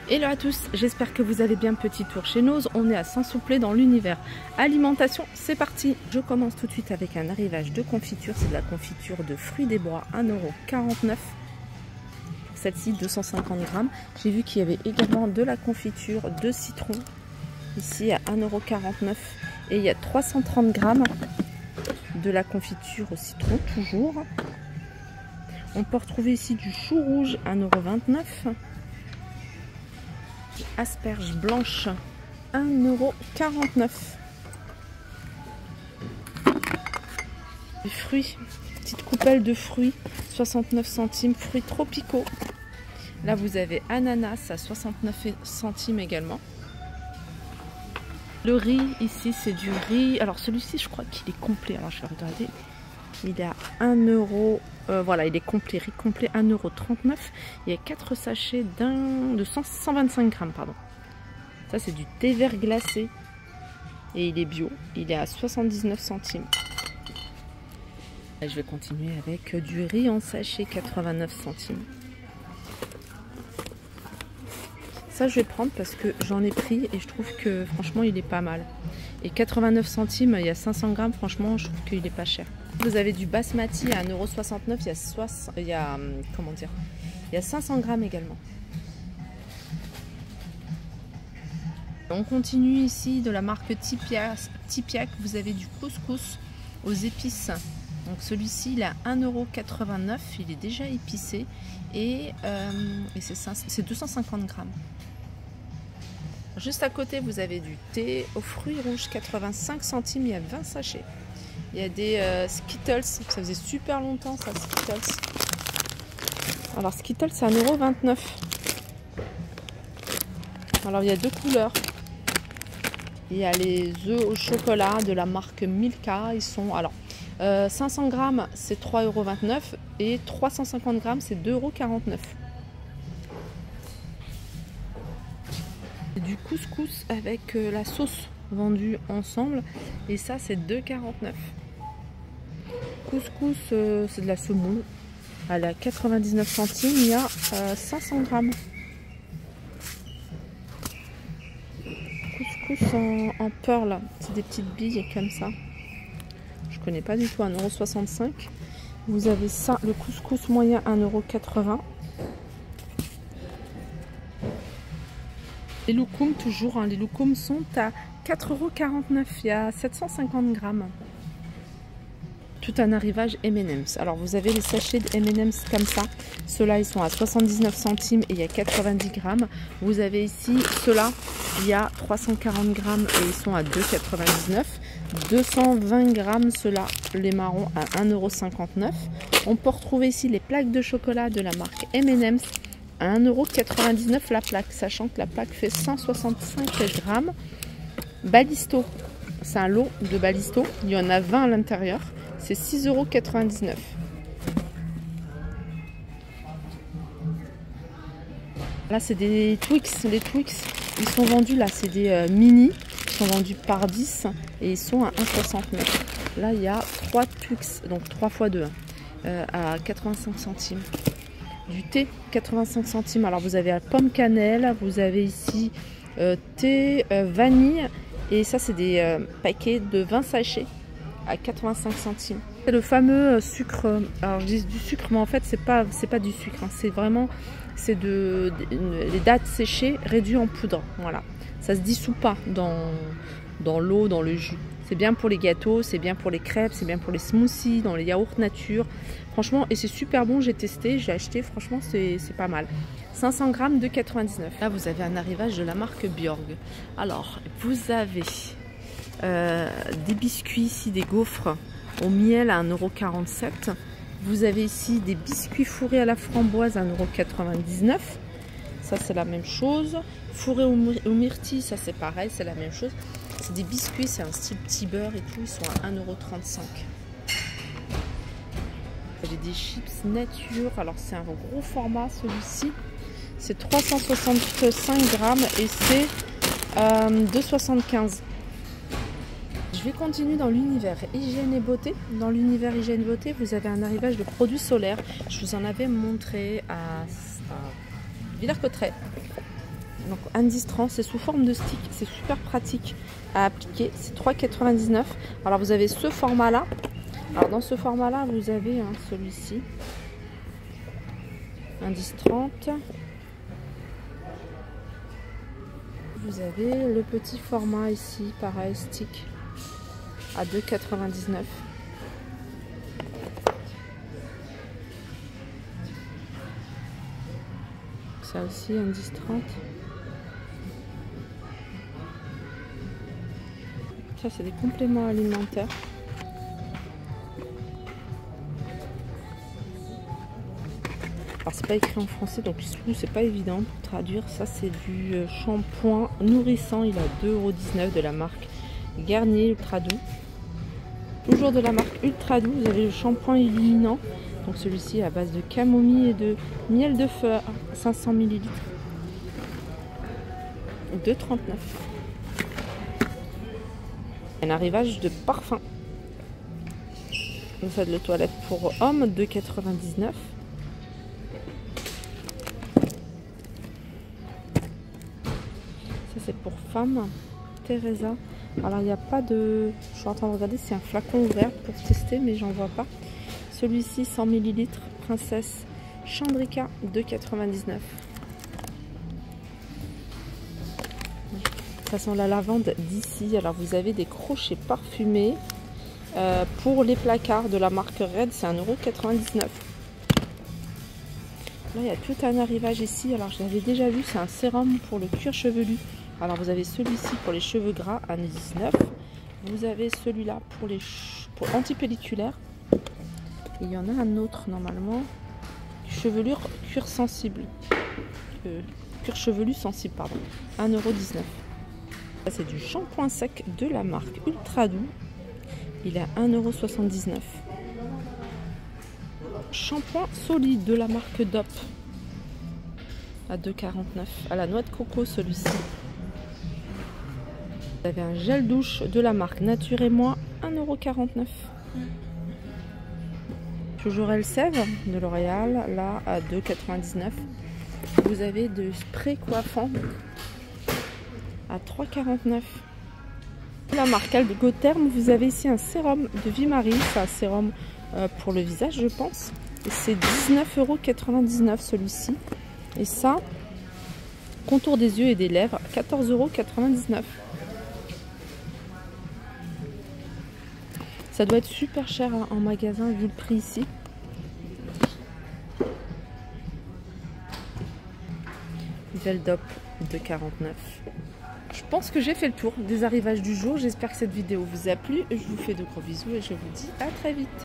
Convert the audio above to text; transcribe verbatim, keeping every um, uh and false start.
Hello à tous, j'espère que vous allez bien. Petit tour chez Nose, on est à Saint-Souplé dans l'univers alimentation, c'est parti. Je commence tout de suite avec un arrivage de confiture, c'est de la confiture de fruits des bois, un euro quarante-neuf. Pour celle-ci, deux cent cinquante grammes. J'ai vu qu'il y avait également de la confiture de citron, ici à un euro quarante-neuf. Et il y a trois cent trente grammes de la confiture au citron, toujours. On peut retrouver ici du chou rouge, un euro vingt-neuf. Asperges blanches, un euro quarante-neuf. Les fruits, petite coupelle de fruits, soixante-neuf centimes, fruits tropicaux. Là vous avez ananas à soixante-neuf centimes également. Le riz, ici c'est du riz, alors celui-ci je crois qu'il est complet, alors je vais regarder. Il est à un euro, euh, voilà, il est complet, riz complet, un euro trente-neuf. Il y a quatre sachets d'un de cent, cent vingt-cinq grammes, pardon. Ça, c'est du thé vert glacé. Et il est bio. Il est à soixante-dix-neuf centimes. Et je vais continuer avec du riz en sachet, quatre-vingt-neuf centimes. Ça, je vais prendre parce que j'en ai pris et je trouve que franchement, il est pas mal. Et quatre-vingt-neuf centimes, il y a cinq cents grammes, franchement, je trouve qu'il est pas cher. Vous avez du basmati à un euro soixante-neuf, il y a, soixante, il y a, comment dire, il y a cinq cents grammes également. On continue ici de la marque Tipiak, vous avez du couscous aux épices. Donc celui-ci, il a un euro quatre-vingt-neuf, il est déjà épicé et, euh, et c'est deux cent cinquante grammes. Juste à côté, vous avez du thé aux fruits rouges, quatre-vingt-cinq centimes, il y a vingt sachets. Il y a des euh, Skittles, ça faisait super longtemps ça, Skittles. Alors Skittles, c'est un euro vingt-neuf. Alors il y a deux couleurs. Il y a les œufs au chocolat de la marque Milka. Ils sont, alors, euh, cinq cents grammes, c'est trois euros vingt-neuf et trois cent cinquante grammes, c'est deux euros quarante-neuf. Du couscous avec euh, la sauce vendue ensemble et ça c'est deux euros quarante-neuf. Couscous, euh, c'est de la semoule. Elle a quatre-vingt-dix-neuf centimes, il y a euh, cinq cents grammes. Couscous en, en pearl, c'est des petites billes comme ça. Je connais pas du tout, un euro soixante-cinq. Vous avez ça, le couscous moyen, un euro quatre-vingts. Les loukoums toujours, hein, les loukoums sont à quatre euros quarante-neuf, il y a sept cent cinquante grammes. Tout un arrivage M and M's. Alors vous avez les sachets de M and M's comme ça. Ceux-là ils sont à soixante-dix-neuf centimes et il y a quatre-vingt-dix grammes. Vous avez ici ceux-là, il y a trois cent quarante grammes et ils sont à deux euros quatre-vingt-dix-neuf. deux cent vingt grammes ceux-là, les marrons à un euro cinquante-neuf. On peut retrouver ici les plaques de chocolat de la marque M and M's à un euro quatre-vingt-dix-neuf la plaque, sachant que la plaque fait cent soixante-cinq grammes. Balisto, c'est un lot de Balisto, il y en a vingt à l'intérieur. C'est six euros quatre-vingt-dix-neuf. Là, c'est des Twix. Les Twix, ils sont vendus, là, c'est des euh, mini. Ils sont vendus par dix et ils sont à un euro soixante-neuf. Là, il y a trois Twix, donc trois fois deux, hein, euh, à quatre-vingt-cinq centimes. Du thé, quatre-vingt-cinq centimes. Alors, vous avez la pomme cannelle, vous avez ici euh, thé euh, vanille. Et ça, c'est des euh, paquets de vingt sachets. À quatre-vingt-cinq centimes. C'est le fameux sucre, alors je dis du sucre, mais en fait c'est pas c'est pas du sucre, hein. C'est vraiment c'est de, de les dattes séchées réduites en poudre. Voilà, ça se dissout pas dans dans l'eau, dans le jus. C'est bien pour les gâteaux, c'est bien pour les crêpes, c'est bien pour les smoothies, dans les yaourts nature. Franchement, et c'est super bon. J'ai testé, j'ai acheté. Franchement, c'est pas mal. cinq cents grammes de quatre-vingt-dix-neuf. Là, vous avez un arrivage de la marque Bjorg. Alors, vous avez Euh, des biscuits ici, des gaufres au miel à un euro quarante-sept. Vous avez ici des biscuits fourrés à la framboise à un euro quatre-vingt-dix-neuf. Ça c'est la même chose. Fourrés au, au myrtille, ça c'est pareil, c'est la même chose. C'est des biscuits, c'est un style petit beurre et tout, ils sont à un euro trente-cinq. Vous avez des chips nature, alors c'est un gros format celui-ci. C'est trois cent soixante-cinq grammes et c'est euh, deux euros soixante-quinze. Je vais continuer dans l'univers hygiène et beauté. Dans l'univers hygiène et beauté, vous avez un arrivage de produits solaires. Je vous en avais montré à, à Villers-Cotterêts. Donc indice trans, c'est sous forme de stick, c'est super pratique à appliquer, c'est trois euros quatre-vingt-dix-neuf. Alors vous avez ce format là, alors dans ce format là vous avez hein, celui-ci, indice trente. Vous avez le petit format ici, pareil, stick, à deux euros quatre-vingt-dix-neuf. Ça aussi, indice trente. Ça, c'est des compléments alimentaires. Alors, c'est pas écrit en français, donc c'est pas évident pour traduire. Ça, c'est du shampoing nourrissant. Il a deux euros dix-neuf de la marque Garnier Ultra Doux. Toujours de la marque Ultra Doux, vous avez le shampoing illuminant. Donc celui-ci à base de camomille et de miel de fleur, cinq cents millilitres. deux euros trente-neuf. Un arrivage de parfum. Une salle de toilette pour hommes, deux euros quatre-vingt-dix-neuf. Ça c'est pour femmes. Teresa. Alors il n'y a pas de... Je suis en train de regarder, c'est un flacon ouvert pour tester, mais j'en vois pas. Celui-ci, cent millilitres, Princesse Chandrika, deux euros quatre-vingt-dix-neuf. Ça sent la lavande d'ici. Alors vous avez des crochets parfumés euh, pour les placards de la marque Red, c'est un euro quatre-vingt-dix-neuf. Là il y a tout un arrivage ici. Alors je l'avais déjà vu, c'est un sérum pour le cuir chevelu. Alors vous avez celui-ci pour les cheveux gras à dix-neuf. Vous avez celui-là pour les pour anti-pelliculaire. Il y en a un autre normalement. Chevelure cuir sensible. Euh, cuir chevelu sensible, pardon. un euro dix-neuf. Ça c'est du shampoing sec de la marque Ultra Doux. Il est à un euro soixante-dix-neuf. Shampoing solide de la marque D O P. À deux euros quarante-neuf. À la noix de coco celui-ci. Vous avez un gel douche de la marque Nature et Moi, un euro quarante-neuf. Toujours Elseve de L'Oréal, là à deux euros quatre-vingt-dix-neuf. Vous avez de spray coiffant à trois euros quarante-neuf. La marque Algotherm, vous avez ici un sérum de vie Marie, c'est un sérum euh, pour le visage je pense. C'est dix-neuf euros quatre-vingt-dix-neuf celui-ci. Et ça, contour des yeux et des lèvres, quatorze euros quatre-vingt-dix-neuf. Ça doit être super cher hein, en magasin vu le prix ici. Veldop de quarante-neuf. Je pense que j'ai fait le tour des arrivages du jour. J'espère que cette vidéo vous a plu. Je vous fais de gros bisous et je vous dis à très vite.